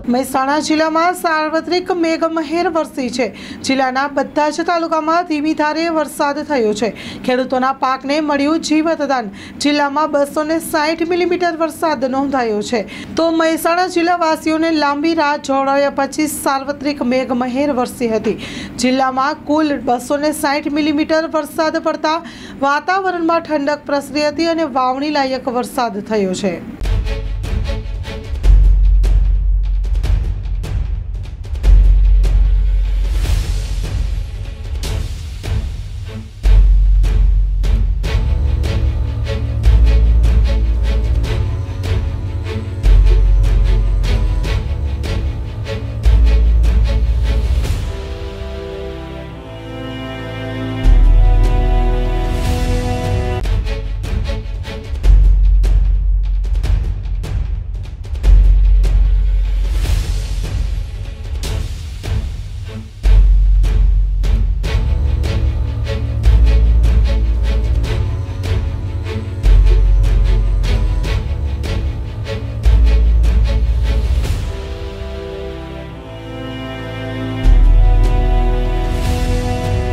મહેસાણા જિલ્લામાં સાર્વત્રિક મેઘમહેર વરસી છે। જિલ્લાના બધા જ તાલુકામાં ધીમી ધારે વરસાદ થયો છે। ખેડૂતોના પાકને મળ્યું જીવતદાન। જિલ્લામાં 260 મિલીમીટર વરસાદ નોંધાયો છે। તો મહેસાણા જિલ્લાવાસીઓને લાંબી રાહ જોડાયા પછી સાર્વત્રિક મેઘમહેર વરસી હતી। જિલ્લામાં કુલ 260 મિલીમીટર વરસાદ પડતા વાતાવરણમાં ઠંડક પ્રસરી હતી અને વાવણી લાયક વરસાદ થયો છે।